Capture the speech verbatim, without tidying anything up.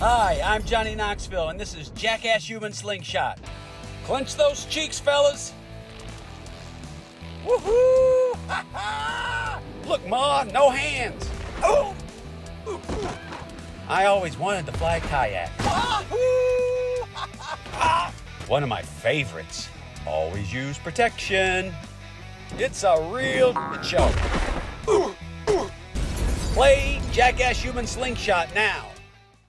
Hi, I'm Johnny Knoxville, and this is Jackass Human Slingshot. Clench those cheeks, fellas. Woohoo! Ha ha! Look, Ma, no hands. Oh! I always wanted to fly a kayak. One of my favorites. Always use protection. It's a real show. Play Jackass Human Slingshot now.